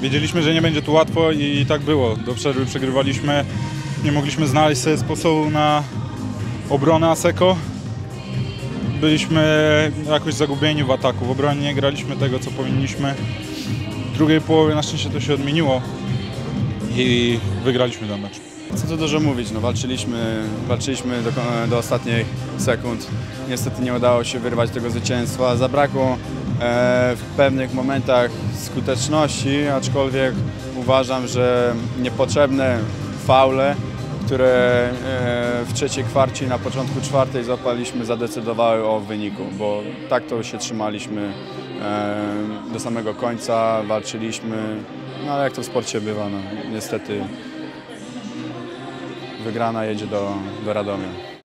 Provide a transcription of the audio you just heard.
Wiedzieliśmy, że nie będzie tu łatwo i tak było. Do przerwy przegrywaliśmy, nie mogliśmy znaleźć sobie sposobu na obronę Asseco. Byliśmy jakoś zagubieni w ataku, w obronie nie graliśmy tego, co powinniśmy. W drugiej połowie na szczęście to się odmieniło i wygraliśmy ten mecz. Co tu dużo mówić, no walczyliśmy do ostatnich sekund. Niestety nie udało się wyrwać tego zwycięstwa. Zabrakło w pewnych momentach skuteczności, aczkolwiek uważam, że niepotrzebne faule, które w trzeciej kwarcie i na początku czwartej złapaliśmy, zadecydowały o wyniku, bo tak to się trzymaliśmy do samego końca, walczyliśmy, no ale jak to w sporcie bywa, no, niestety wygrana jedzie do Radomia.